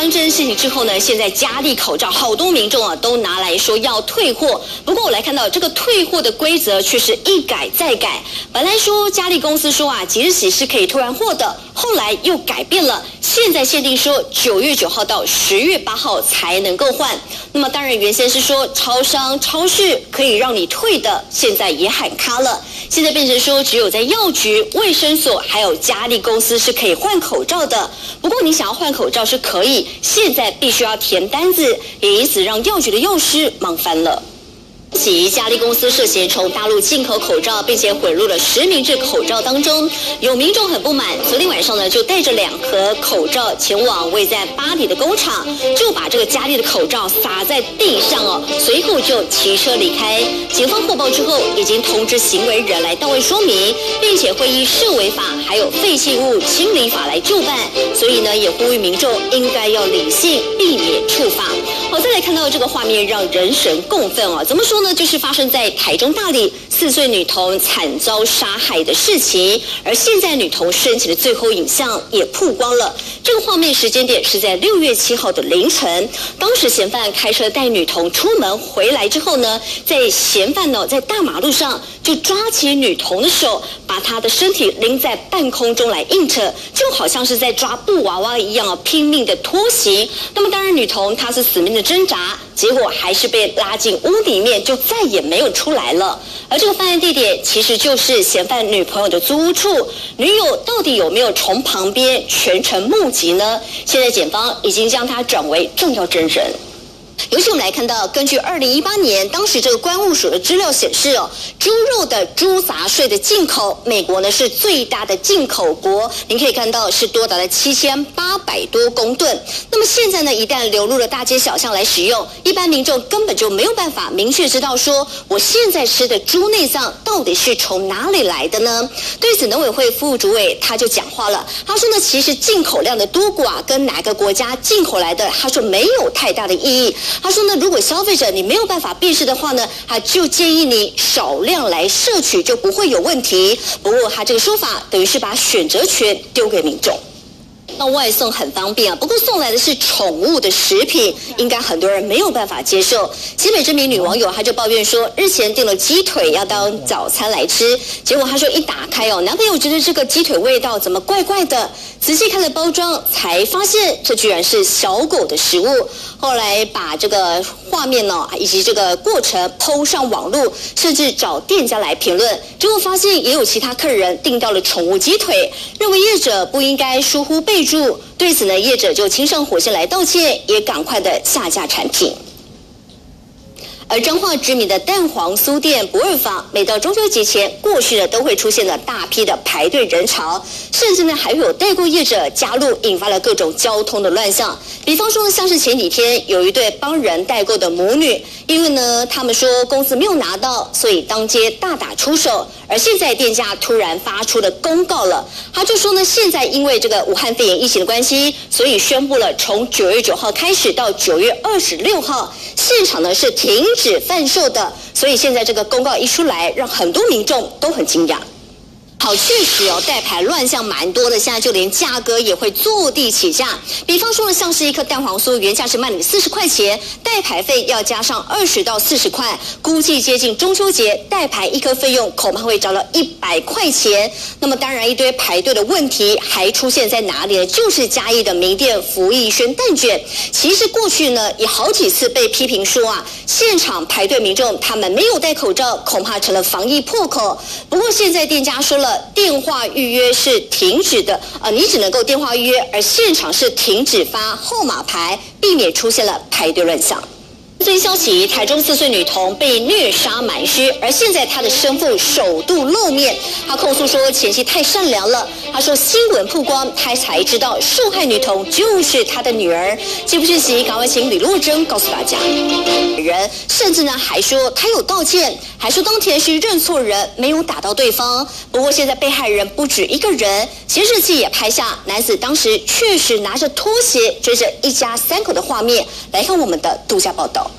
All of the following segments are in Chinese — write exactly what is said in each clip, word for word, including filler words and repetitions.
完这件事情之后呢，现在嘉利口罩好多民众啊都拿来说要退货。不过我来看到这个退货的规则却是一改再改。本来说嘉利公司说啊，即日起是可以退完货的，后来又改变了，现在限定说九月九号到十月八号才能够换。那么当然原先是说超商、超市可以让你退的，现在也喊卡了。现在变成说只有在药局、卫生所还有嘉利公司是可以换口罩的。不过你想要换口罩是可以，现在必须要填单子，也因此让药局的药师忙翻了。其嘉利公司涉嫌从大陆进口口罩，并且混入了实名制口罩当中，有民众很不满，昨天晚上呢就带着两盒口罩前往位在巴黎的工厂，就把这个嘉利的口罩撒在地上哦，随后就骑车离开。警方获报之后，已经通知行为人来到位说明，并且会依涉违法还有废弃物清理法来就办，所以呢也呼吁民众应该要理性，避免触法。好，再来看到这个画面让人神共愤哦，怎么说呢？就是发生在台中大里四岁女童惨遭杀害的事情，而现在女童生前的最后影像也曝光了。这个画面时间点是在六月七号的凌晨，当时嫌犯开车带女童出门回来之后呢，在嫌犯呢在大马路上就抓起女童的手，把她的身体拎在半空中来硬扯，就好像是在抓布娃娃一样啊，拼命的拖行。那么当然女童她是死命的挣扎，结果还是被拉进屋里面，就再也没有出来了。而这个犯案地点其实就是嫌犯女朋友的租屋处，女友到底有没有从旁边全程目击呢？现在检方已经将她转为重要证人。尤其我们来看到，根据二零一八年当时这个关务署的资料显示哦，猪肉的猪杂税的进口，美国呢是最大的进口国，您可以看到是多达了七千八百多公吨。那么现在呢，一旦流入了大街小巷来使用，一般民众根本就没有办法明确知道说，我现在吃的猪内脏到底是从哪里来的呢？对此，农委会副主委他就讲话了，他说呢，其实进口量的多寡跟哪个国家进口来的，他说没有太大的意义。他说呢，如果消费者你没有办法辨识的话呢，他就建议你少量来摄取，就不会有问题。不过他这个说法等于是把选择权丢给民众。那外送很方便啊，不过送来的是宠物的食品，应该很多人没有办法接受。新北这名女网友她就抱怨说，日前订了鸡腿要当早餐来吃，结果她说一打开哦，男朋友觉得这个鸡腿味道怎么怪怪的，仔细看了包装才发现这居然是小狗的食物。后来把这个画面呢以及这个过程 po 上网络，甚至找店家来评论，结果发现也有其他客人订到了宠物鸡腿，认为业者不应该疏忽备注。对此呢，业者就亲上火线来道歉，也赶快的下架产品。而彰化知名的蛋黄酥店不二坊，每到中秋节前，过去呢都会出现了大批的排队人潮，甚至呢还会有代购业者加入，引发了各种交通的乱象。比方说，像是前几天有一对帮人代购的母女，因为呢他们说公司没有拿到，所以当街大打出手。而现在店家突然发出了公告了，他就说呢，现在因为这个武汉肺炎疫情的关系，所以宣布了从九月九号开始到九月二十六号，现场呢是停止贩售的。所以现在这个公告一出来，让很多民众都很惊讶。好，确实哦，代牌乱象蛮多的，现在就连价格也会坐地起价。比方说呢，像是一颗蛋黄酥原价是卖你四十块钱，代牌费要加上二十到四十块，估计接近中秋节代牌一颗费用恐怕会涨到一百块钱。那么当然一堆排队的问题还出现在哪里呢？就是嘉义的名店福义轩蛋卷，其实过去呢也好几次被批评说啊，现场排队民众他们没有戴口罩，恐怕成了防疫破口。不过现在店家说了，电话预约是停止的，呃，你只能够电话预约，而现场是停止发号码牌，避免出现了排队乱象。最新消息，台中四岁女童被虐杀满尸，而现在她的生父首度露面，她控诉说前妻太善良了。她说新闻曝光，她才知道受害女童就是她的女儿。这部讯息，赶快请李洛珍告诉大家。人甚至呢还说她有道歉，还说当天是认错人，没有打到对方。不过现在被害人不止一个人，监视器也拍下男子当时确实拿着拖鞋追着一家三口的画面。来看我们的独家报道。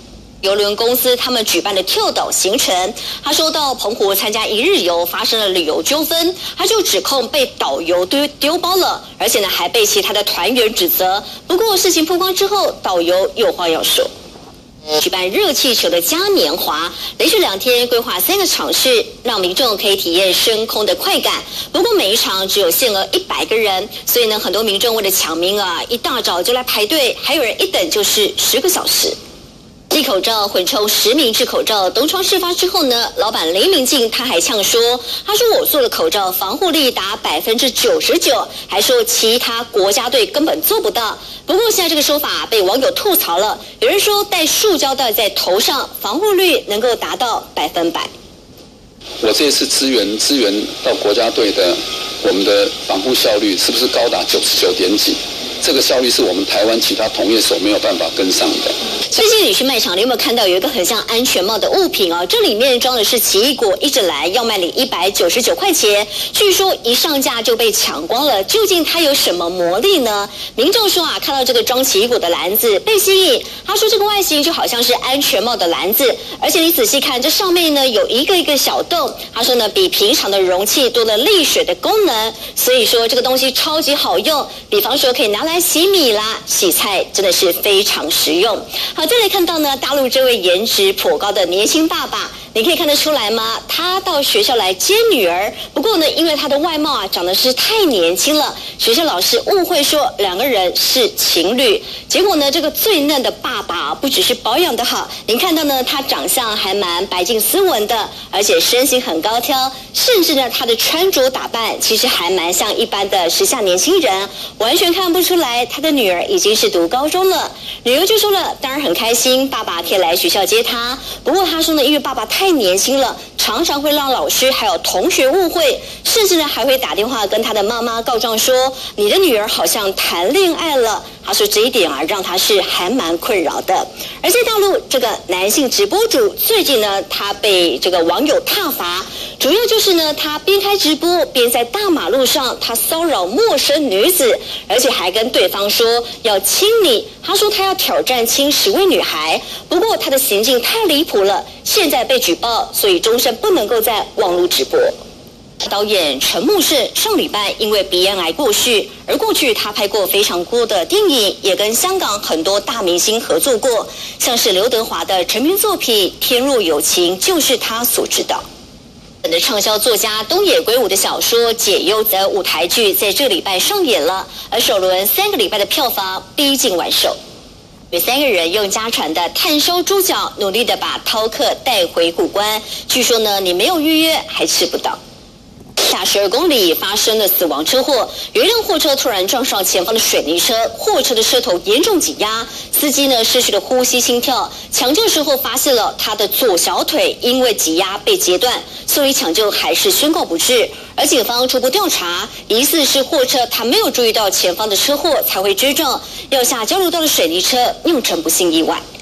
邮轮公司他们举办的跳岛行程，他说到澎湖参加一日游，发生了旅游纠纷，他就指控被导游丢丢包了，而且呢还被其他的团员指责。不过事情曝光之后，导游有话要说。举办热气球的嘉年华，连续两天规划三个场次，让民众可以体验升空的快感。不过每一场只有限额一百个人，所以呢，很多民众为了抢名啊，一大早就来排队，还有人一等就是十个小时。寄口罩混充实名制口罩，东窗事发之后呢，老板林明进他还呛说，他说我做的口罩防护力达百分之九十九，还说其他国家队根本做不到。不过现在这个说法被网友吐槽了，有人说戴塑胶袋在头上，防护率能够达到百分百。 我这次支援支援到国家队的，我们的防护效率是不是高达九十九点几？这个效率是我们台湾其他同业所没有办法跟上的。 最近你去卖场，你有没有看到有一个很像安全帽的物品哦？这里面装的是奇异果，一直来要卖你一百九十九块钱，据说一上架就被抢光了。究竟它有什么魔力呢？民众说啊，看到这个装奇异果的篮子被吸引，他说这个外形就好像是安全帽的篮子，而且你仔细看，这上面呢有一个一个小洞，他说呢比平常的容器多了沥水的功能，所以说这个东西超级好用，比方说可以拿来洗米啦、洗菜，真的是非常实用。好，再来看到呢，大陆这位颜值颇高的年轻爸爸，你可以看得出来吗？他到学校来接女儿，不过呢，因为他的外貌啊长得是太年轻了，学校老师误会说两个人是情侣。结果呢，这个最嫩的爸爸不只是保养的好，您看到呢，他长相还蛮白净斯文的，而且身形很高挑，甚至呢，他的穿着打扮其实还蛮像一般的时下年轻人，完全看不出来他的女儿已经是读高中了。女儿就说了，当然很开心，爸爸可以来学校接她。不过他说呢，因为爸爸太年轻了，常常会让老师还有同学误会，甚至呢还会打电话跟他的妈妈告状说，你的女儿好像谈恋爱了。他说这一点啊，让他是还蛮困扰的。而在大陆，这个男性直播主最近呢，他被这个网友挞伐，主要就是呢，他边开直播边在大马路上他骚扰陌生女子，而且还跟对方说要亲你。他说他要挑战亲十位女孩，不过他的行径太离谱了，现在被举报，所以终身不能够在网络直播。导演陈木胜上礼拜因为鼻咽癌过世，而过去他拍过非常多的电影，也跟香港很多大明星合作过，像是刘德华的成名作品《天若有情》就是他所执导。的畅销作家东野圭吾的小说《解忧》的舞台剧在这礼拜上演了，而首轮三个礼拜的票房逼近完售。有三个人用家传的炭烧猪脚，努力的把饕客带回古关，据说呢，你没有预约还吃不到。下十二公里发生了死亡车祸，有一辆货车突然撞上前方的水泥车，货车的车头严重挤压，司机呢失去了呼吸心跳，抢救时候发现了他的左小腿因为挤压被截断，所以抢救还是宣告不治。而警方初步调查，疑似是货车他没有注意到前方的车祸才会追撞，要下交流道的水泥车酿成不幸意外。